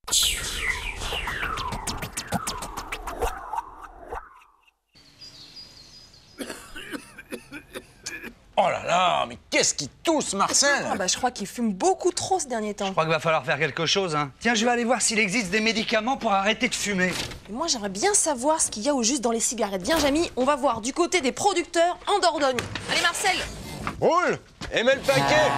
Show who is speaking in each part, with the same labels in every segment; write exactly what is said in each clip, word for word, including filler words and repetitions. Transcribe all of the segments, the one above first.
Speaker 1: Oh là là, mais qu'est-ce qui tousse, Marcel?
Speaker 2: Ah bah, je crois qu'il fume beaucoup trop ce dernier temps.
Speaker 3: Je crois qu'il va falloir faire quelque chose, hein. Tiens, je vais aller voir s'il existe des médicaments pour arrêter de fumer.
Speaker 2: Et moi, j'aimerais bien savoir ce qu'il y a au juste dans les cigarettes. Viens, Jamy, on va voir du côté des producteurs en Dordogne. Allez, Marcel!
Speaker 1: Roule et mets le paquet.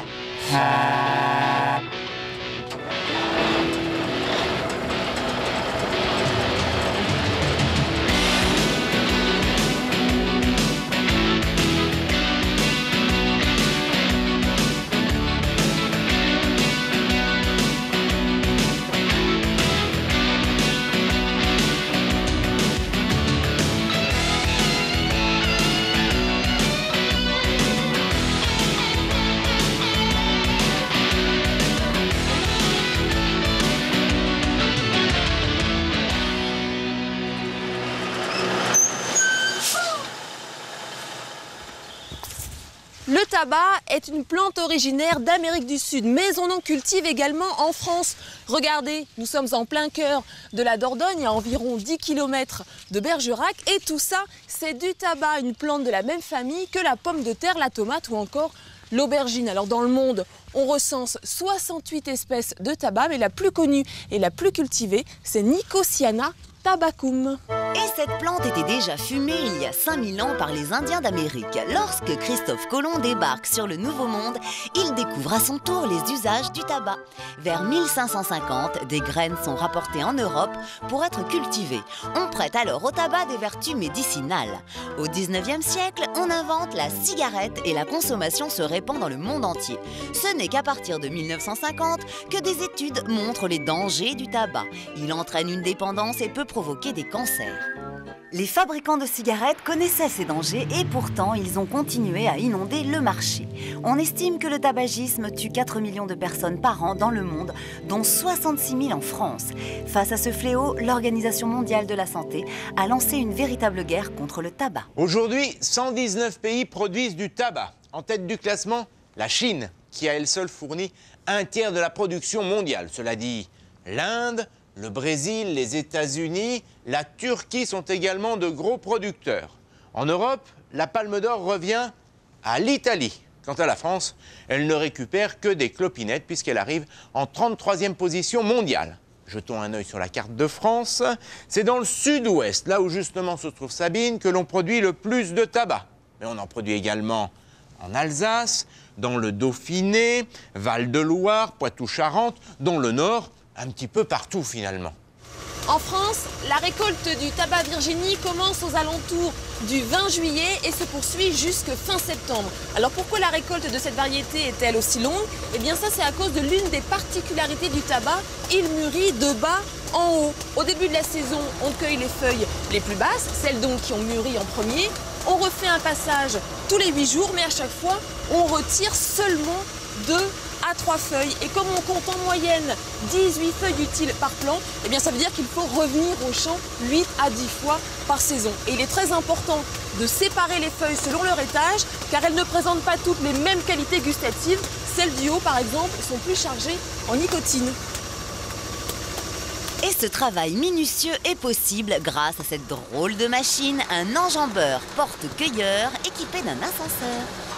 Speaker 2: Le tabac est une plante originaire d'Amérique du Sud, mais on en cultive également en France. Regardez, nous sommes en plein cœur de la Dordogne, à environ dix kilomètres de Bergerac, et tout ça, c'est du tabac, une plante de la même famille que la pomme de terre, la tomate ou encore l'aubergine. Alors dans le monde, on recense soixante-huit espèces de tabac, mais la plus connue et la plus cultivée, c'est Nicotiana tabacum.
Speaker 4: Et cette plante était déjà fumée il y a cinq mille ans par les Indiens d'Amérique. Lorsque Christophe Colomb débarque sur le Nouveau Monde, il découvre à son tour les usages du tabac. Vers mille cinq cent cinquante, des graines sont rapportées en Europe pour être cultivées. On prête alors au tabac des vertus médicinales. Au dix-neuvième siècle, on invente la cigarette et la consommation se répand dans le monde entier. Ce n'est qu'à partir de mille neuf cent cinquante que des études montrent les dangers du tabac. Il entraîne une dépendance et peut provoquer des cancers. Les fabricants de cigarettes connaissaient ces dangers et pourtant ils ont continué à inonder le marché. On estime que le tabagisme tue quatre millions de personnes par an dans le monde, dont soixante-six mille en France. Face à ce fléau, l'Organisation mondiale de la santé a lancé une véritable guerre contre le tabac.
Speaker 1: Aujourd'hui, cent dix-neuf pays produisent du tabac. En tête du classement, la Chine, qui à elle seule fournit un tiers de la production mondiale. Cela dit, l'Inde, le Brésil, les États-Unis, la Turquie sont également de gros producteurs. En Europe, la Palme d'Or revient à l'Italie. Quant à la France, elle ne récupère que des clopinettes puisqu'elle arrive en trente-troisième position mondiale. Jetons un œil sur la carte de France. C'est dans le sud-ouest, là où justement se trouve Sabine, que l'on produit le plus de tabac. Mais on en produit également en Alsace, dans le Dauphiné, Val-de-Loire, Poitou-Charentes, dans le Nord, un petit peu partout finalement.
Speaker 2: En France, la récolte du tabac Virginie commence aux alentours du vingt juillet et se poursuit jusque fin septembre. Alors pourquoi la récolte de cette variété est-elle aussi longue? Eh bien ça, c'est à cause de l'une des particularités du tabac, il mûrit de bas en haut. Au début de la saison, on cueille les feuilles les plus basses, celles donc qui ont mûri en premier. On refait un passage tous les huit jours, mais à chaque fois, on retire seulement deux à trois feuilles. Et comme on compte en moyenne dix-huit feuilles utiles par plant, eh bien ça veut dire qu'il faut revenir au champ huit à dix fois par saison. Et il est très important de séparer les feuilles selon leur étage, car elles ne présentent pas toutes les mêmes qualités gustatives. Celles du haut, par exemple, sont plus chargées en nicotine.
Speaker 4: Et ce travail minutieux est possible grâce à cette drôle de machine, un enjambeur porte-cueilleur équipé d'un ascenseur.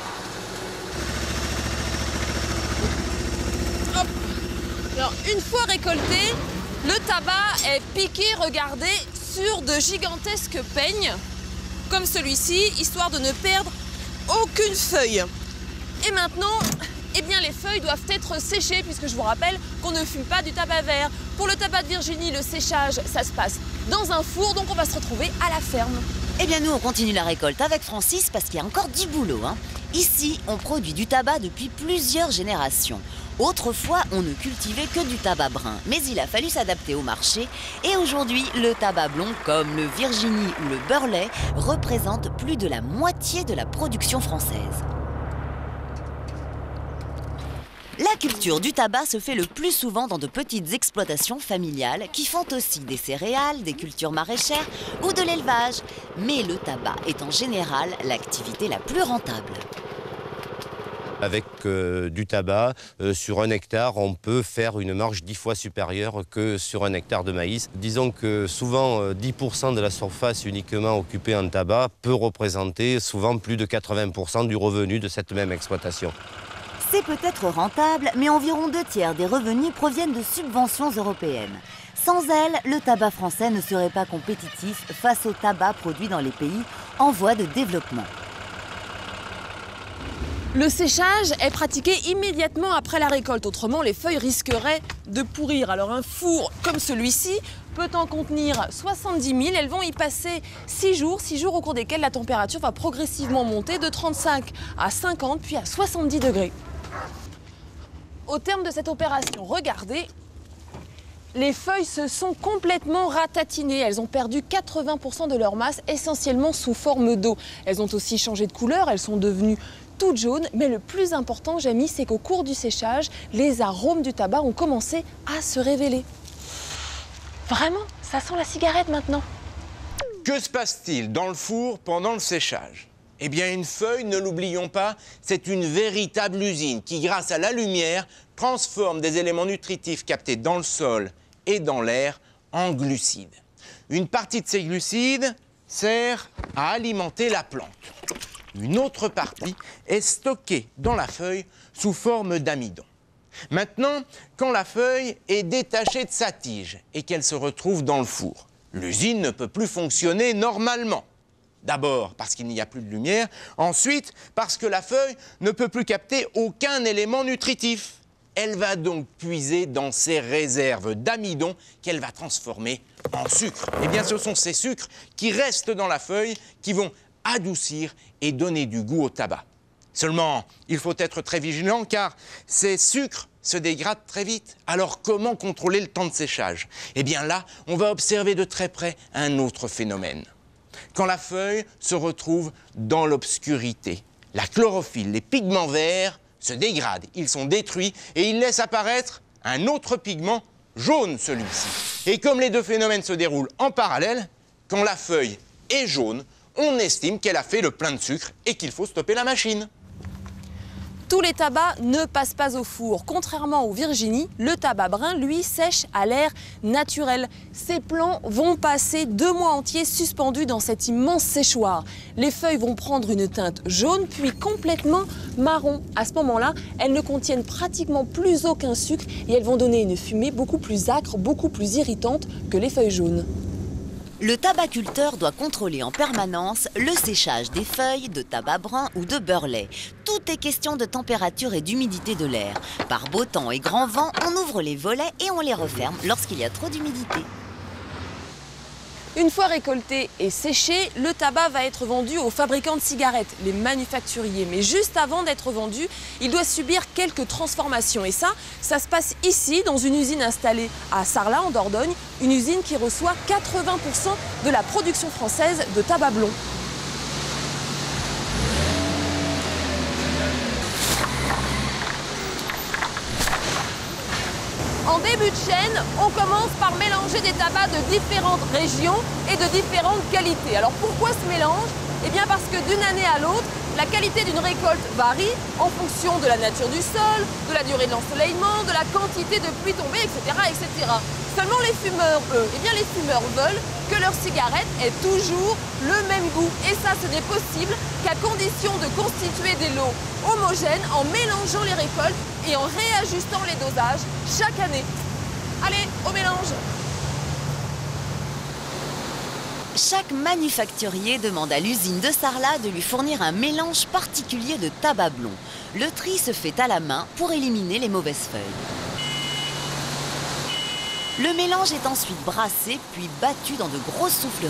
Speaker 2: Hop. Alors, une fois récolté, le tabac est piqué, regardez, sur de gigantesques peignes, comme celui-ci, histoire de ne perdre aucune feuille. Et maintenant, eh bien, les feuilles doivent être séchées, puisque je vous rappelle qu'on ne fume pas du tabac vert. Pour le tabac de Virginie, le séchage, ça se passe dans un four, donc on va se retrouver à la ferme.
Speaker 4: Eh bien, nous, on continue la récolte avec Francis parce qu'il y a encore du boulot, hein. Ici, on produit du tabac depuis plusieurs générations. Autrefois, on ne cultivait que du tabac brun, mais il a fallu s'adapter au marché. Et aujourd'hui, le tabac blond, comme le Virginie ou le Burley, représente plus de la moitié de la production française. La culture du tabac se fait le plus souvent dans de petites exploitations familiales qui font aussi des céréales, des cultures maraîchères ou de l'élevage. Mais le tabac est en général l'activité la plus rentable.
Speaker 5: Avec euh, du tabac, euh, sur un hectare, on peut faire une marge dix fois supérieure que sur un hectare de maïs. Disons que souvent, euh, dix pour cent de la surface uniquement occupée en tabac peut représenter souvent plus de quatre-vingts pour cent du revenu de cette même exploitation.
Speaker 4: C'est peut-être rentable, mais environ deux tiers des revenus proviennent de subventions européennes. Sans elles, le tabac français ne serait pas compétitif face au tabac produit dans les pays en voie de développement.
Speaker 2: Le séchage est pratiqué immédiatement après la récolte, autrement les feuilles risqueraient de pourrir. Alors un four comme celui-ci peut en contenir soixante-dix mille. Elles vont y passer six jours, six jours au cours desquels la température va progressivement monter de trente-cinq à cinquante puis à soixante-dix degrés. Au terme de cette opération, regardez, les feuilles se sont complètement ratatinées. Elles ont perdu quatre-vingts pour cent de leur masse, essentiellement sous forme d'eau. Elles ont aussi changé de couleur, elles sont devenues toutes jaunes, mais le plus important, Jamie, c'est qu'au cours du séchage, les arômes du tabac ont commencé à se révéler. Vraiment, ça sent la cigarette maintenant.
Speaker 1: Que se passe-t-il dans le four pendant le séchage? Eh bien, une feuille, ne l'oublions pas, c'est une véritable usine qui, grâce à la lumière, transforme des éléments nutritifs captés dans le sol et dans l'air en glucides. Une partie de ces glucides sert à alimenter la plante. Une autre partie est stockée dans la feuille sous forme d'amidon. Maintenant, quand la feuille est détachée de sa tige et qu'elle se retrouve dans le four, l'usine ne peut plus fonctionner normalement. D'abord parce qu'il n'y a plus de lumière, ensuite parce que la feuille ne peut plus capter aucun élément nutritif. Elle va donc puiser dans ses réserves d'amidon qu'elle va transformer en sucre. Eh bien, ce sont ces sucres qui restent dans la feuille qui vont adoucir et donner du goût au tabac. Seulement, il faut être très vigilant car ces sucres se dégradent très vite. Alors comment contrôler le temps de séchage? Eh bien là, on va observer de très près un autre phénomène. Quand la feuille se retrouve dans l'obscurité, la chlorophylle, les pigments verts se dégradent, ils sont détruits et ils laissent apparaître un autre pigment jaune, celui-ci. Et comme les deux phénomènes se déroulent en parallèle, quand la feuille est jaune, on estime qu'elle a fait le plein de sucre et qu'il faut stopper la machine.
Speaker 2: Tous les tabacs ne passent pas au four. Contrairement au Virginie, le tabac brun, lui, sèche à l'air naturel. Ces plants vont passer deux mois entiers suspendus dans cet immense séchoir. Les feuilles vont prendre une teinte jaune, puis complètement marron. À ce moment-là, elles ne contiennent pratiquement plus aucun sucre et elles vont donner une fumée beaucoup plus âcre, beaucoup plus irritante que les feuilles jaunes.
Speaker 4: Le tabaculteur doit contrôler en permanence le séchage des feuilles de tabac brun ou de beurre-lait. Tout est question de température et d'humidité de l'air. Par beau temps et grand vent, on ouvre les volets et on les referme lorsqu'il y a trop d'humidité.
Speaker 2: Une fois récolté et séché, le tabac va être vendu aux fabricants de cigarettes, les manufacturiers. Mais juste avant d'être vendu, il doit subir quelques transformations. Et ça, ça se passe ici, dans une usine installée à Sarlat, en Dordogne, une usine qui reçoit quatre-vingts pour cent de la production française de tabac blond. En début de chaîne, on commence par mélanger des tabacs de différentes régions et de différentes qualités. Alors pourquoi ce mélange? Eh bien parce que d'une année à l'autre, la qualité d'une récolte varie en fonction de la nature du sol, de la durée de l'ensoleillement, de la quantité de pluie tombée, et cetera, et cetera. Seulement les fumeurs, eux, eh bien les fumeurs veulent que leur cigarette ait toujours le même goût. Et ça, ce n'est possible qu'à condition de constituer des lots homogènes en mélangeant les récoltes et en réajustant les dosages chaque année. Allez, au mélange!
Speaker 4: Chaque manufacturier demande à l'usine de Sarlat de lui fournir un mélange particulier de tabac blond. Le tri se fait à la main pour éliminer les mauvaises feuilles. Le mélange est ensuite brassé puis battu dans de grosses souffleries.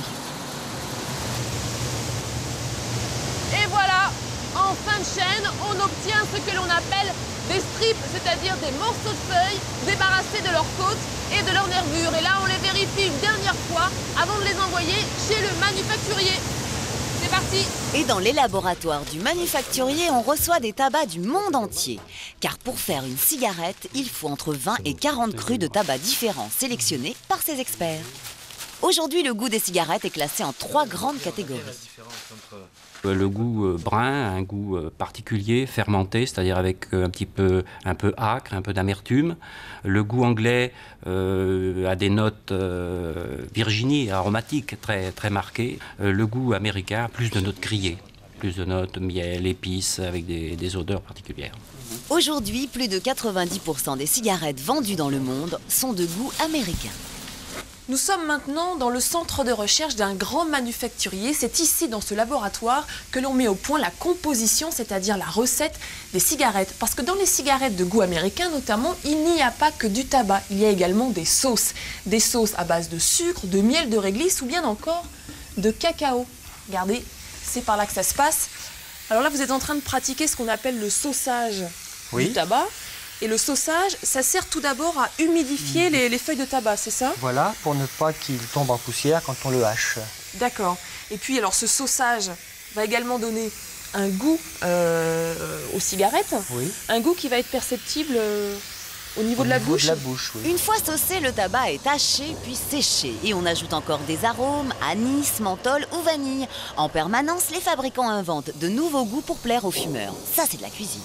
Speaker 2: Et voilà, en fin de chaîne, on obtient ce que l'on appelle des strips, c'est-à-dire des morceaux de feuilles débarrassés de leurs côtes et de leurs nervures. Et là, on les vérifie une dernière fois avant de les envoyer chez le manufacturier. C'est parti!
Speaker 4: Et dans les laboratoires du manufacturier, on reçoit des tabacs du monde entier. Car pour faire une cigarette, il faut entre vingt et quarante crus de tabac différents sélectionnés par ces experts. Aujourd'hui, le goût des cigarettes est classé en trois grandes catégories.
Speaker 6: Le goût brun, un goût particulier, fermenté, c'est-à-dire avec un petit peu, un peu acre, un peu d'amertume. Le goût anglais euh, a des notes euh, Virginie, aromatiques, très, très marquées. Euh, le goût américain a plus de notes grillées, plus de notes miel, épices, avec des, des odeurs particulières.
Speaker 4: Aujourd'hui, plus de quatre-vingt-dix pour cent des cigarettes vendues dans le monde sont de goût américain.
Speaker 2: Nous sommes maintenant dans le centre de recherche d'un grand manufacturier. C'est ici, dans ce laboratoire, que l'on met au point la composition, c'est-à-dire la recette des cigarettes. Parce que dans les cigarettes de goût américain, notamment, il n'y a pas que du tabac. Il y a également des sauces. Des sauces à base de sucre, de miel de réglisse ou bien encore de cacao. Regardez, c'est par là que ça se passe. Alors là, vous êtes en train de pratiquer ce qu'on appelle le sauçage
Speaker 3: Oui.
Speaker 2: du tabac. Et le sauçage, ça sert tout d'abord à humidifier mmh. les, les feuilles de tabac, c'est ça?
Speaker 7: Voilà, pour ne pas qu'il tombe en poussière quand on le hache.
Speaker 2: D'accord. Et puis, alors, ce sauçage va également donner un goût euh, aux cigarettes.
Speaker 7: Oui.
Speaker 2: Un goût qui va être perceptible euh, au niveau
Speaker 7: au
Speaker 2: de la
Speaker 7: niveau
Speaker 2: bouche.
Speaker 7: De la bouche, oui.
Speaker 4: Une fois saucé, le tabac est haché puis séché. Et on ajoute encore des arômes, anis, menthol ou vanille. En permanence, les fabricants inventent de nouveaux goûts pour plaire aux fumeurs. Ça, c'est de la cuisine.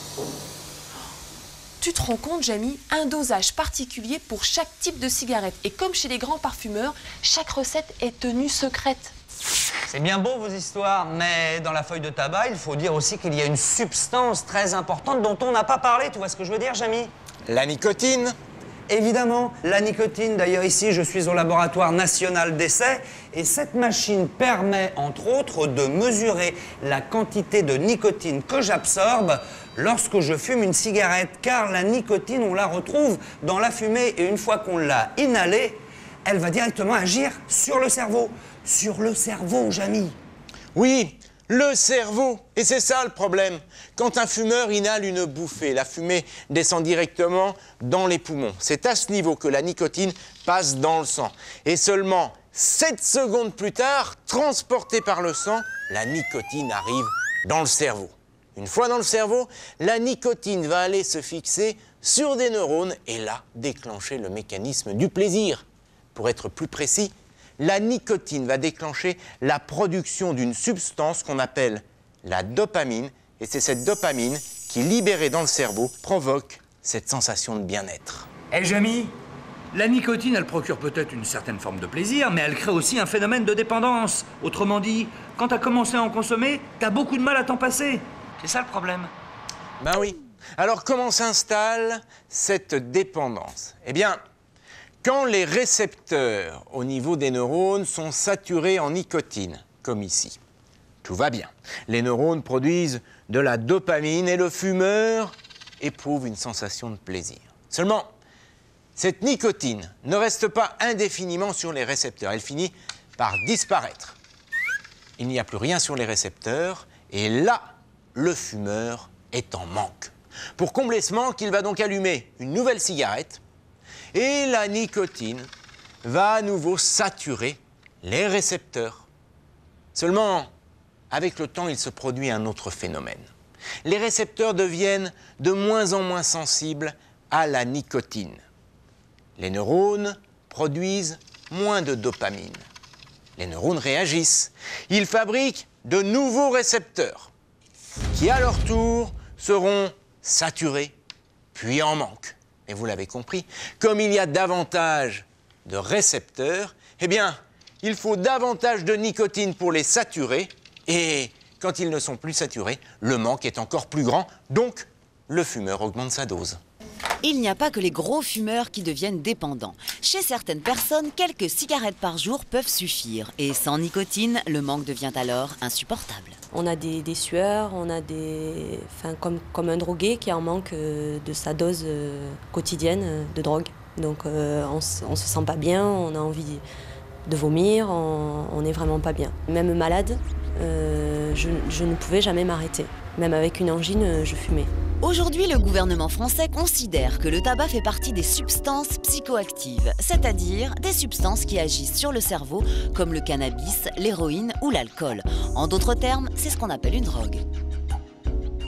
Speaker 2: Tu te rends compte, Jamy, un dosage particulier pour chaque type de cigarette. Et comme chez les grands parfumeurs, chaque recette est tenue secrète.
Speaker 3: C'est bien beau vos histoires, mais dans la feuille de tabac, il faut dire aussi qu'il y a une substance très importante dont on n'a pas parlé. Tu vois ce que je veux dire, Jamy?
Speaker 1: La nicotine.
Speaker 3: Évidemment, la nicotine. D'ailleurs, ici, je suis au laboratoire national d'essai et cette machine permet, entre autres, de mesurer la quantité de nicotine que j'absorbe lorsque je fume une cigarette. Car la nicotine, on la retrouve dans la fumée et une fois qu'on l'a inhalée, elle va directement agir sur le cerveau. Sur le cerveau, Jamy.
Speaker 1: Oui, le cerveau. Et c'est ça le problème. Quand un fumeur inhale une bouffée, la fumée descend directement dans les poumons. C'est à ce niveau que la nicotine passe dans le sang. Et seulement sept secondes plus tard, transportée par le sang, la nicotine arrive dans le cerveau. Une fois dans le cerveau, la nicotine va aller se fixer sur des neurones et là, déclencher le mécanisme du plaisir. Pour être plus précis, la nicotine va déclencher la production d'une substance qu'on appelle la dopamine. Et c'est cette dopamine qui, libérée dans le cerveau, provoque cette sensation de bien-être.
Speaker 3: Hé, hey, Jamy, la nicotine, elle procure peut-être une certaine forme de plaisir, mais elle crée aussi un phénomène de dépendance. Autrement dit, quand t'as commencé à en consommer, t'as beaucoup de mal à t'en passer. C'est ça le problème.
Speaker 1: Ben oui. Alors comment s'installe cette dépendance? Eh bien, quand les récepteurs au niveau des neurones sont saturés en nicotine, comme ici, tout va bien. Les neurones produisent de la dopamine et le fumeur éprouve une sensation de plaisir. Seulement, cette nicotine ne reste pas indéfiniment sur les récepteurs. Elle finit par disparaître. Il n'y a plus rien sur les récepteurs et là, le fumeur est en manque. Pour combler ce manque, il va donc allumer une nouvelle cigarette et la nicotine va à nouveau saturer les récepteurs. Seulement, avec le temps, il se produit un autre phénomène. Les récepteurs deviennent de moins en moins sensibles à la nicotine. Les neurones produisent moins de dopamine. Les neurones réagissent. Ils fabriquent de nouveaux récepteurs qui, à leur tour, seront saturés, puis en manque. Et vous l'avez compris, comme il y a davantage de récepteurs, eh bien, il faut davantage de nicotine pour les saturer. Et quand ils ne sont plus saturés, le manque est encore plus grand. Donc, le fumeur augmente sa dose.
Speaker 4: Il n'y a pas que les gros fumeurs qui deviennent dépendants. Chez certaines personnes, quelques cigarettes par jour peuvent suffire. Et sans nicotine, le manque devient alors insupportable.
Speaker 8: On a des, des sueurs, on a des... Enfin, comme, comme un drogué qui est en manque euh, de sa dose euh, quotidienne euh, de drogue. Donc euh, on ne se sent pas bien, on a envie de vomir, on n'est vraiment pas bien. Même malade, euh, je, je ne pouvais jamais m'arrêter. Même avec une angine, je fumais.
Speaker 4: Aujourd'hui, le gouvernement français considère que le tabac fait partie des substances psychoactives, c'est-à-dire des substances qui agissent sur le cerveau, comme le cannabis, l'héroïne ou l'alcool. En d'autres termes, c'est ce qu'on appelle une drogue.
Speaker 7: Quand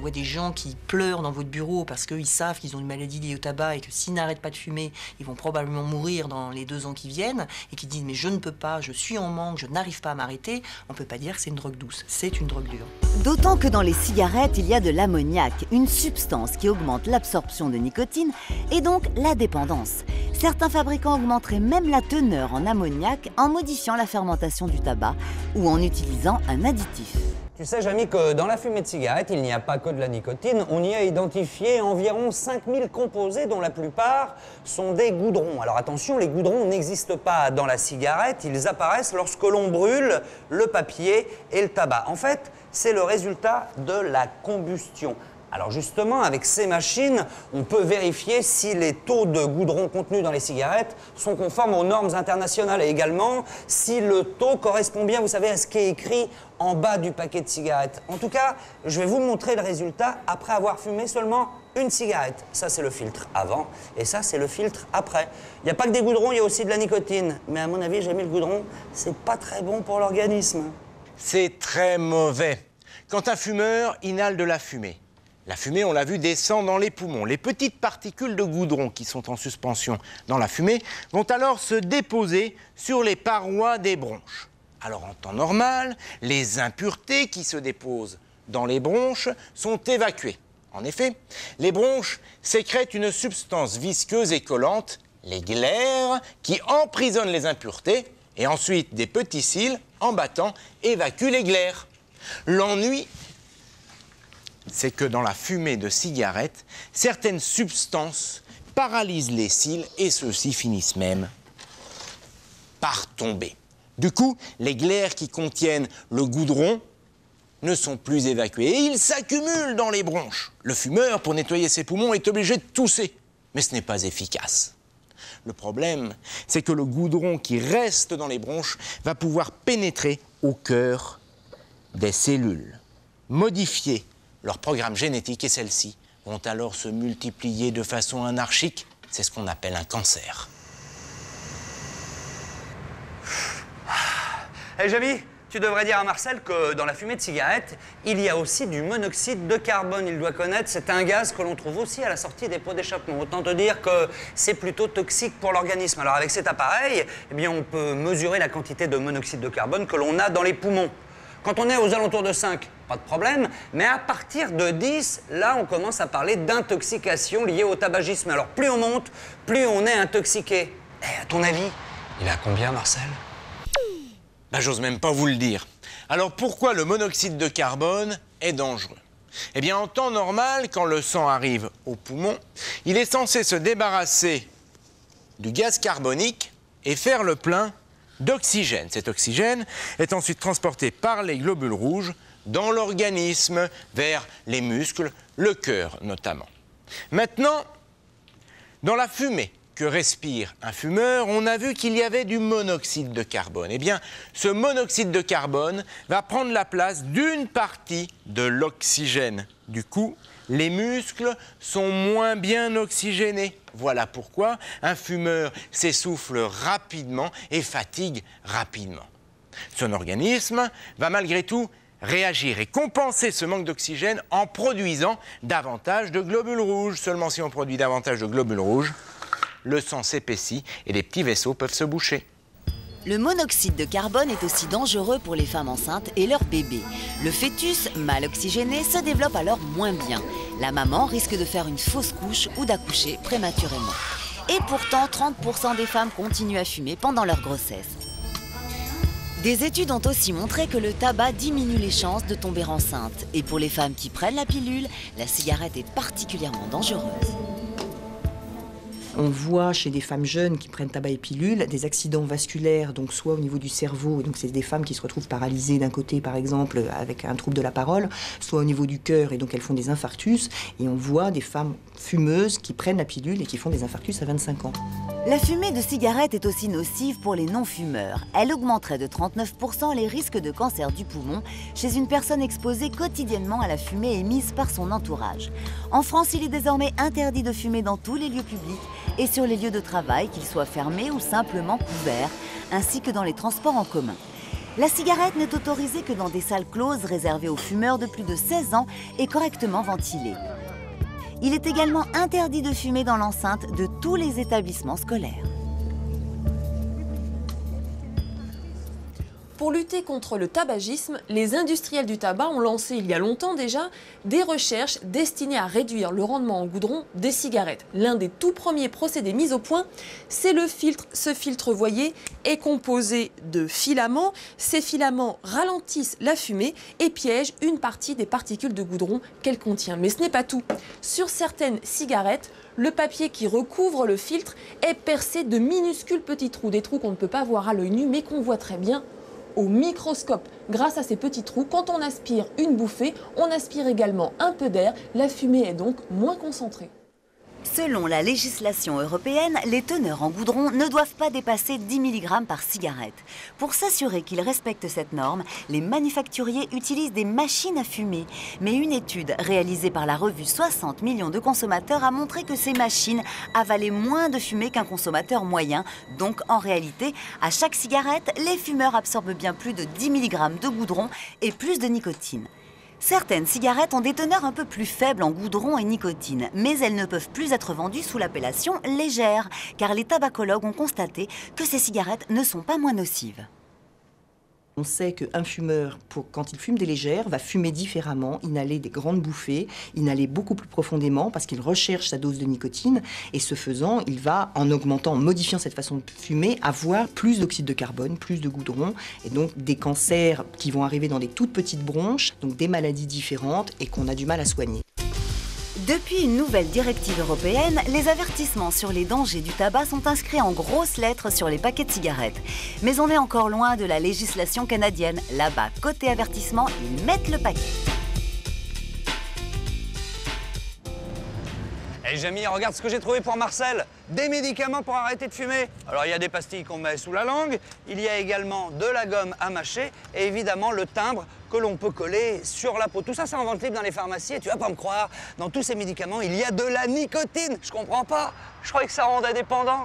Speaker 9: on voit des gens qui pleurent dans votre bureau parce qu'ils savent qu'ils ont une maladie liée au tabac et que s'ils n'arrêtent pas de fumer, ils vont probablement mourir dans les deux ans qui viennent, et qui disent mais je ne peux pas, je suis en manque, je n'arrive pas à m'arrêter, on ne peut pas dire que c'est une drogue douce, c'est une drogue dure.
Speaker 4: D'autant que dans les cigarettes, il y a de l'ammoniac, une substance qui augmente l'absorption de nicotine et donc la dépendance. Certains fabricants augmenteraient même la teneur en ammoniac en modifiant la fermentation du tabac ou en utilisant un additif.
Speaker 3: Tu sais, Jamy, que dans la fumée de cigarette, il n'y a pas que de la nicotine. On y a identifié environ cinq mille composés, dont la plupart sont des goudrons. Alors attention, les goudrons n'existent pas dans la cigarette. Ils apparaissent lorsque l'on brûle le papier et le tabac. En fait, c'est le résultat de la combustion. Alors justement, avec ces machines, on peut vérifier si les taux de goudron contenus dans les cigarettes sont conformes aux normes internationales et également si le taux correspond bien, vous savez, à ce qui est écrit en bas du paquet de cigarettes. En tout cas, je vais vous montrer le résultat après avoir fumé seulement une cigarette. Ça, c'est le filtre avant et ça, c'est le filtre après. Il n'y a pas que des goudrons, il y a aussi de la nicotine. Mais à mon avis, j'ai mis le goudron, c'est pas très bon pour l'organisme.
Speaker 1: C'est très mauvais. Quand un fumeur inhale de la fumée, la fumée, on l'a vu, descend dans les poumons. Les petites particules de goudron qui sont en suspension dans la fumée vont alors se déposer sur les parois des bronches. Alors en temps normal, les impuretés qui se déposent dans les bronches sont évacuées. En effet, les bronches sécrètent une substance visqueuse et collante, les glaires, qui emprisonnent les impuretés et ensuite des petits cils, en battant, évacuent les glaires. L'ennui, c'est que dans la fumée de cigarette, certaines substances paralysent les cils et ceux-ci finissent même par tomber. Du coup, les glaires qui contiennent le goudron ne sont plus évacuées et ils s'accumulent dans les bronches. Le fumeur, pour nettoyer ses poumons, est obligé de tousser, mais ce n'est pas efficace. Le problème, c'est que le goudron qui reste dans les bronches va pouvoir pénétrer au cœur des cellules, modifier leur programme génétique et celles-ci vont alors se multiplier de façon anarchique. C'est ce qu'on appelle un cancer.
Speaker 3: Hé, hey, Jamy, tu devrais dire à Marcel que dans la fumée de cigarette, il y a aussi du monoxyde de carbone. Il doit connaître, c'est un gaz que l'on trouve aussi à la sortie des pots d'échappement. Autant te dire que c'est plutôt toxique pour l'organisme. Alors avec cet appareil, eh bien, on peut mesurer la quantité de monoxyde de carbone que l'on a dans les poumons. Quand on est aux alentours de cinq, pas de problème, mais à partir de dix, là, on commence à parler d'intoxication liée au tabagisme. Alors, plus on monte, plus on est intoxiqué. Eh, à ton avis, il a combien, Marcel?
Speaker 1: Ben, j'ose même pas vous le dire. Alors, pourquoi le monoxyde de carbone est dangereux? Eh bien, en temps normal, quand le sang arrive au poumon, il est censé se débarrasser du gaz carbonique et faire le plein d'oxygène. Cet oxygène est ensuite transporté par les globules rouges dans l'organisme, vers les muscles, le cœur notamment. Maintenant, dans la fumée que respire un fumeur, on a vu qu'il y avait du monoxyde de carbone. Eh bien, ce monoxyde de carbone va prendre la place d'une partie de l'oxygène. Du coup, les muscles sont moins bien oxygénés. Voilà pourquoi un fumeur s'essouffle rapidement et fatigue rapidement. Son organisme va malgré tout réagir et compenser ce manque d'oxygène en produisant davantage de globules rouges. Seulement si on produit davantage de globules rouges, le sang s'épaissit et les petits vaisseaux peuvent se boucher.
Speaker 4: Le monoxyde de carbone est aussi dangereux pour les femmes enceintes et leurs bébés. Le fœtus, mal oxygéné, se développe alors moins bien. La maman risque de faire une fausse couche ou d'accoucher prématurément. Et pourtant, trente pour cent des femmes continuent à fumer pendant leur grossesse. Des études ont aussi montré que le tabac diminue les chances de tomber enceinte. Et pour les femmes qui prennent la pilule, la cigarette est particulièrement dangereuse.
Speaker 9: On voit chez des femmes jeunes qui prennent tabac et pilule des accidents vasculaires, donc soit au niveau du cerveau, donc c'est des femmes qui se retrouvent paralysées d'un côté par exemple avec un trouble de la parole, soit au niveau du cœur et donc elles font des infarctus. Et on voit des femmes fumeuses qui prennent la pilule et qui font des infarctus à vingt-cinq ans.
Speaker 4: La fumée de cigarette est aussi nocive pour les non-fumeurs. Elle augmenterait de trente-neuf pour cent les risques de cancer du poumon chez une personne exposée quotidiennement à la fumée émise par son entourage. En France, il est désormais interdit de fumer dans tous les lieux publics et sur les lieux de travail, qu'ils soient fermés ou simplement couverts, ainsi que dans les transports en commun. La cigarette n'est autorisée que dans des salles closes réservées aux fumeurs de plus de seize ans et correctement ventilées. Il est également interdit de fumer dans l'enceinte de tous les établissements scolaires.
Speaker 2: Pour lutter contre le tabagisme, les industriels du tabac ont lancé il y a longtemps déjà des recherches destinées à réduire le rendement en goudron des cigarettes. L'un des tout premiers procédés mis au point, c'est le filtre. Ce filtre, voyez, est composé de filaments. Ces filaments ralentissent la fumée et piègent une partie des particules de goudron qu'elle contient. Mais ce n'est pas tout. Sur certaines cigarettes, le papier qui recouvre le filtre est percé de minuscules petits trous, des trous qu'on ne peut pas voir à l'œil nu mais qu'on voit très bien au microscope. Grâce à ces petits trous, quand on aspire une bouffée, on aspire également un peu d'air. La fumée est donc moins concentrée.
Speaker 4: Selon la législation européenne, les teneurs en goudron ne doivent pas dépasser dix milligrammes par cigarette. Pour s'assurer qu'ils respectent cette norme, les manufacturiers utilisent des machines à fumer. Mais une étude réalisée par la revue soixante millions de consommateurs a montré que ces machines avalaient moins de fumée qu'un consommateur moyen. Donc en réalité, à chaque cigarette, les fumeurs absorbent bien plus de dix milligrammes de goudron et plus de nicotine. Certaines cigarettes ont des teneurs un peu plus faibles en goudron et nicotine, mais elles ne peuvent plus être vendues sous l'appellation légère, car les tabacologues ont constaté que ces cigarettes ne sont pas moins nocives.
Speaker 9: On sait qu'un fumeur, pour, quand il fume des légères, va fumer différemment, inhaler des grandes bouffées, inhaler beaucoup plus profondément parce qu'il recherche sa dose de nicotine. Et ce faisant, il va, en augmentant, en modifiant cette façon de fumer, avoir plus d'oxyde de carbone, plus de goudron, et donc des cancers qui vont arriver dans des toutes petites bronches, donc des maladies différentes et qu'on a du mal à soigner.
Speaker 4: Depuis une nouvelle directive européenne, les avertissements sur les dangers du tabac sont inscrits en grosses lettres sur les paquets de cigarettes. Mais on est encore loin de la législation canadienne. Là-bas, côté avertissement, ils mettent le paquet.
Speaker 3: Hey Jamie, regarde ce que j'ai trouvé pour Marcel. Des médicaments pour arrêter de fumer. Alors il y a des pastilles qu'on met sous la langue, il y a également de la gomme à mâcher et évidemment le timbre que l'on peut coller sur la peau. Tout ça, c'est en vente libre dans les pharmacies et tu vas pas me croire, dans tous ces médicaments, il y a de la nicotine. Je comprends pas, je croyais que ça rendait dépendant.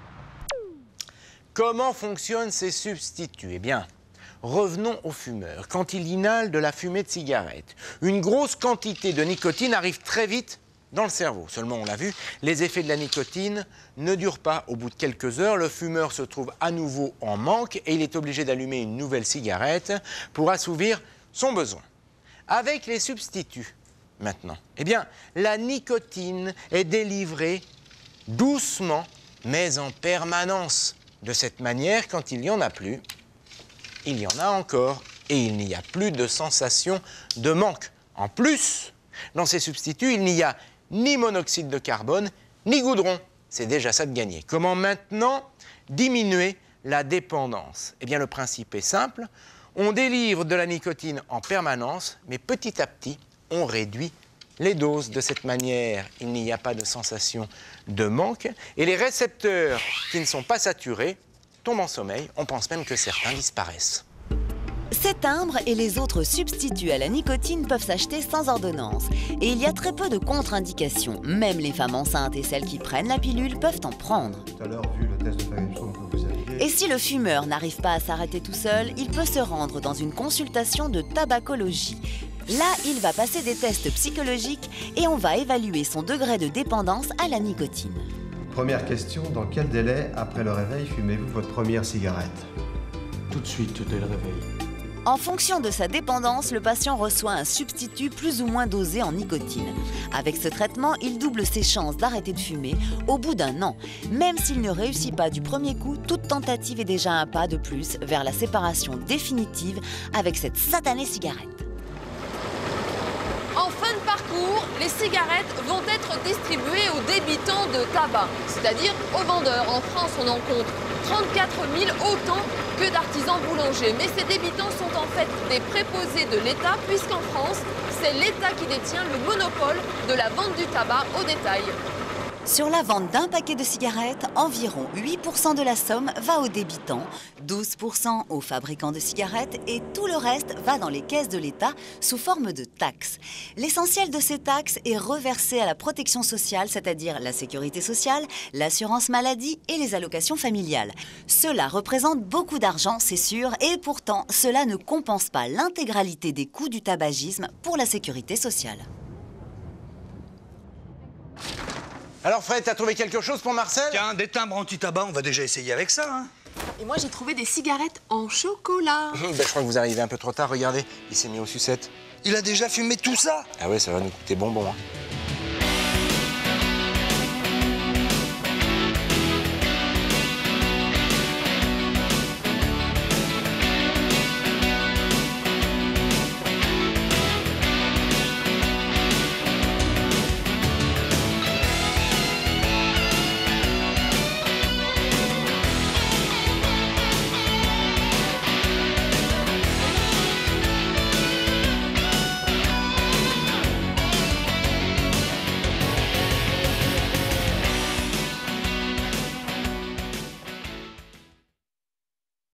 Speaker 1: Comment fonctionnent ces substituts? Eh bien, revenons aux fumeurs. Quand ils inhalent de la fumée de cigarette, une grosse quantité de nicotine arrive très vite dans le cerveau. Seulement, on l'a vu, les effets de la nicotine ne durent pas. Au bout de quelques heures, le fumeur se trouve à nouveau en manque et il est obligé d'allumer une nouvelle cigarette pour assouvir son besoin. Avec les substituts, maintenant, eh bien, la nicotine est délivrée doucement, mais en permanence. De cette manière, quand il n'y en a plus, il y en a encore et il n'y a plus de sensation de manque. En plus, dans ces substituts, il n'y a ni monoxyde de carbone, ni goudron. C'est déjà ça de gagné. Comment maintenant diminuer la dépendance? Eh bien, le principe est simple. On délivre de la nicotine en permanence, mais petit à petit, on réduit les doses. De cette manière, il n'y a pas de sensation de manque. Et les récepteurs qui ne sont pas saturés tombent en sommeil. On pense même que certains disparaissent.
Speaker 4: Ces timbres et les autres substituts à la nicotine peuvent s'acheter sans ordonnance. Et il y a très peu de contre-indications. Même les femmes enceintes et celles qui prennent la pilule peuvent en prendre.
Speaker 10: Tout à l'heure, vu le test de Ferguson que vous aviez...
Speaker 4: Et si le fumeur n'arrive pas à s'arrêter tout seul, il peut se rendre dans une consultation de tabacologie. Là, il va passer des tests psychologiques et on va évaluer son degré de dépendance à la nicotine.
Speaker 10: Première question, dans quel délai après le réveil fumez-vous votre première cigarette?
Speaker 6: Tout de suite, dès le réveil.
Speaker 4: En fonction de sa dépendance, le patient reçoit un substitut plus ou moins dosé en nicotine. Avec ce traitement, il double ses chances d'arrêter de fumer au bout d'un an. Même s'il ne réussit pas du premier coup, toute tentative est déjà un pas de plus vers la séparation définitive avec cette satanée cigarette.
Speaker 2: En fin de parcours, les cigarettes vont être distribuées aux débitants de tabac, c'est-à-dire aux vendeurs. En France, on en compte trente-quatre mille, autant que d'artisans boulangers. Mais ces débitants sont en fait des préposés de l'État, puisqu'en France, c'est l'État qui détient le monopole de la vente du tabac au détail.
Speaker 4: Sur la vente d'un paquet de cigarettes, environ huit pour cent de la somme va aux débitants, douze pour cent aux fabricants de cigarettes et tout le reste va dans les caisses de l'État sous forme de taxes. L'essentiel de ces taxes est reversé à la protection sociale, c'est-à-dire la sécurité sociale, l'assurance maladie et les allocations familiales. Cela représente beaucoup d'argent, c'est sûr, et pourtant, cela ne compense pas l'intégralité des coûts du tabagisme pour la sécurité sociale.
Speaker 1: Alors Fred, t'as trouvé quelque chose pour Marcel?
Speaker 11: Tiens, des timbres anti-tabac, on va déjà essayer avec ça, hein.
Speaker 2: Et moi, j'ai trouvé des cigarettes en chocolat.
Speaker 1: ben, je crois que vous arrivez un peu trop tard, regardez, il s'est mis aux sucettes.
Speaker 11: Il a déjà fumé tout ça?
Speaker 1: Ah ouais, ça va nous coûter bonbon, hein.